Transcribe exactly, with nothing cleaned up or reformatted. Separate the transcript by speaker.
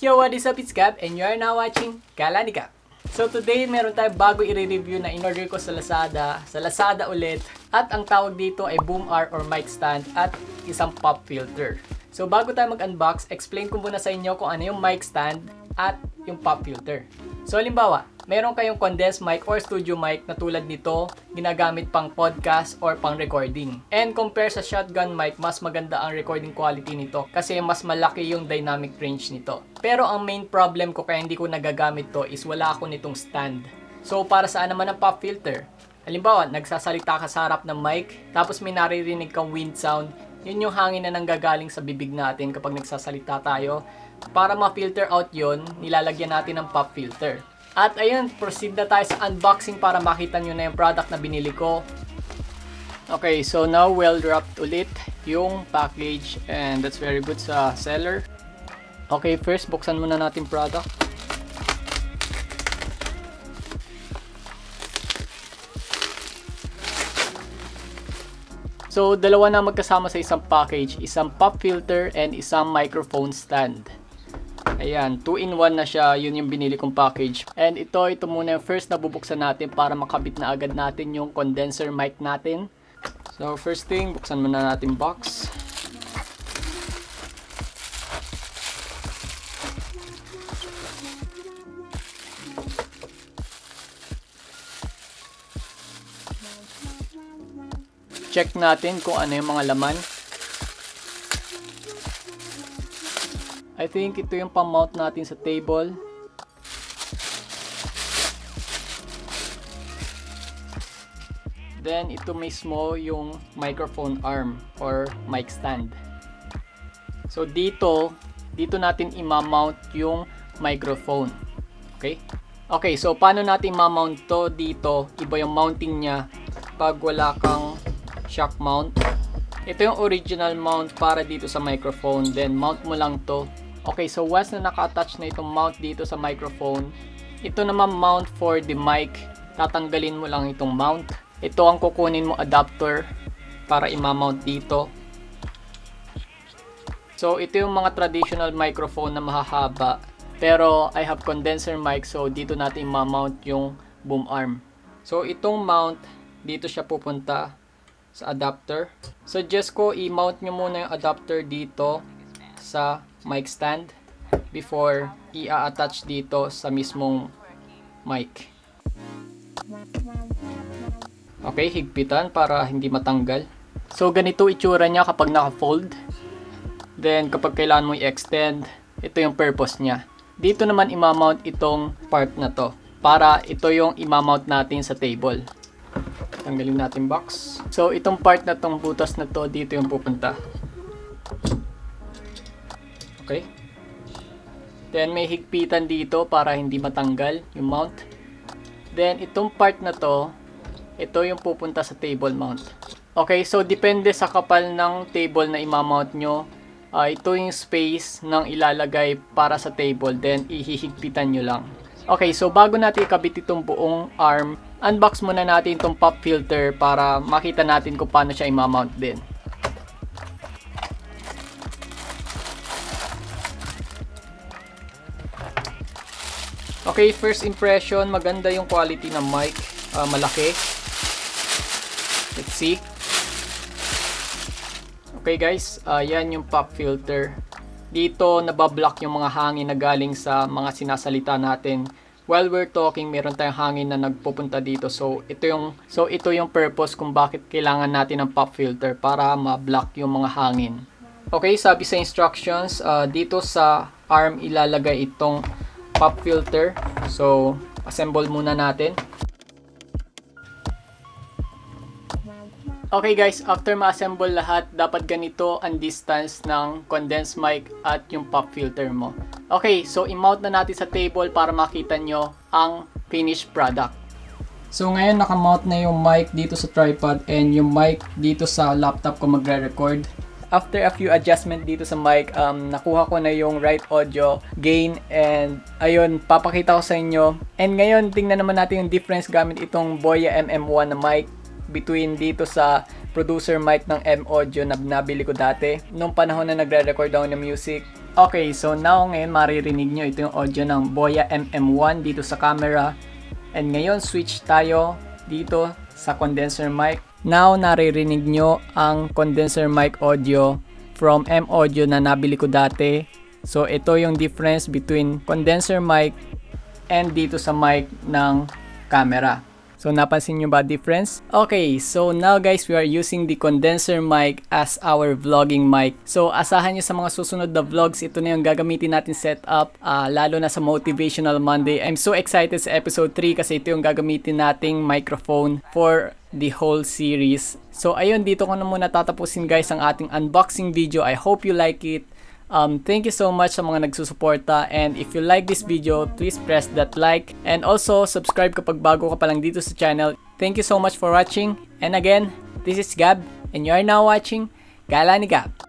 Speaker 1: Yo, what is up? It's Gab and you are now watching Kala ni Gab. So today, meron tayong bago i-review na in-order ko sa Lazada. Sa Lazada ulit. At ang tawag dito ay boom arm or mic stand at isang pop filter. So bago tayo mag-unbox, explain ko muna sa inyo kung ano yung mic stand at yung pop filter. So halimbawa, meron kayong condensed mic or studio mic na tulad nito, ginagamit pang podcast or pang recording. And compare sa shotgun mic, mas maganda ang recording quality nito kasi mas malaki yung dynamic range nito. Pero ang main problem ko kaya hindi ko nagagamit to is wala ako nitong stand. So para saan naman ang pop filter? Halimbawa, nagsasalita ka sa harap ng mic, tapos may naririnig kang wind sound, yun yung hangin na nanggagaling sa bibig natin kapag nagsasalita tayo. Para ma-filter out yun, nilalagyan natin ng pop filter. At ayun, proceed na tayo sa unboxing para makita nyo na yung product na binili ko. Okay, so now well wrapped ulit yung package and that's very good sa seller. Okay, first buksan muna natin product. So dalawa na magkasama sa isang package, isang pop filter and isang microphone stand. Ayan, two in one na siya, yun yung binili kong package. And ito, ito muna yung first na bubuksan natin para makabit na agad natin yung condenser mic natin. So first thing, buksan muna natin box. Check natin kung ano yung mga laman. I think ito yung pang-mount natin sa table. Then ito mismo yung microphone arm or mic stand. So dito, dito natin i-mount yung microphone. Okay? Okay, so paano natin ma-mount to dito? Iba yung mounting niya pag wala kang shock mount. Ito yung original mount para dito sa microphone. Then mount mo lang to. Okay, so once na naka-attach na itong mount dito sa microphone, ito naman mount for the mic. Tatanggalin mo lang itong mount. Ito ang kukunin mo adapter para i-mount dito. So ito yung mga traditional microphone na mahahaba. Pero I have condenser mic, so dito natin i-mount yung boom arm. So itong mount, dito siya pupunta sa adapter. Suggest ko i-mount nyo muna yung adapter dito sa mic stand before i-attach dito sa mismong mic. Okay, higpitan para hindi matanggal. So ganito itsura niya kapag naka-fold. Then kapag kailangan mo i-extend, ito yung purpose niya. Dito naman i-mount itong part na to para ito yung i-mount natin sa table. Tanggalin natin box. So itong part na tong butas na to, dito yung pupunta. Okay. Then may higpitan dito para hindi matanggal yung mount. Then itong part na to, ito yung pupunta sa table mount. Okay, so depende sa kapal ng table na i-mount nyo. Uh, ito yung space ng ilalagay para sa table. Then ihihigpitan nyo lang. Okay, so bago natin ikabit itong buong arm, unbox muna natin itong pop filter para makita natin kung paano siya i-mount din. Okay, first impression, maganda yung quality ng mic, uh, malaki. Let's see. Okay guys, uh, yan yung pop filter. Dito nabablock yung mga hangin na galing sa mga sinasalita natin. While we're talking, meron tayong hangin na nagpupunta dito. So ito yung so ito yung purpose kung bakit kailangan natin ng pop filter para ma-block yung mga hangin. Okay, sabi sa instructions, uh, dito sa arm ilalagay itong pop filter. So assemble muna natin. Okay guys, after ma-assemble lahat, dapat ganito ang distance ng condensed mic at yung pop filter mo. Okay, so i-mount na natin sa table para makita nyo ang finished product. So ngayon naka-mount na yung mic dito sa tripod and yung mic dito sa laptop ko magre-record. After a few adjustment dito sa mic, um, nakuha ko na yung right audio gain and ayun, papakita ko sa inyo. And ngayon, tingnan naman natin yung difference gamit itong Boya M M one na mic between dito sa producer mic ng M-Audio na nabili ko dati. Nung panahon na nagre-record ako ng music, Okay, so now ngayon maririnig nyo ito yung audio ng Boya M M one dito sa camera. And ngayon switch tayo dito sa condenser mic. Now naririnig nyo ang condenser mic audio from M Audio na nabili ko dati. So ito yung difference between condenser mic and dito sa mic ng camera. So napansin nyo ba difference? Okay, so now guys, we are using the condenser mic as our vlogging mic. So asahan nyo sa mga susunod na vlogs, ito na yung gagamitin natin setup, uh, lalo na sa Motivational Monday. I'm so excited sa episode three kasi ito yung gagamitin nating microphone for the whole series. So ayun, dito ko na muna tatapusin guys ang ating unboxing video. I hope you like it. Um, thank you so much sa mga nagsusuporta, and if you like this video, please press that like and also subscribe kapag bago ka pa lang dito sa channel. Thank you so much for watching, and again, this is Gab and you are now watching Gala ni Gab.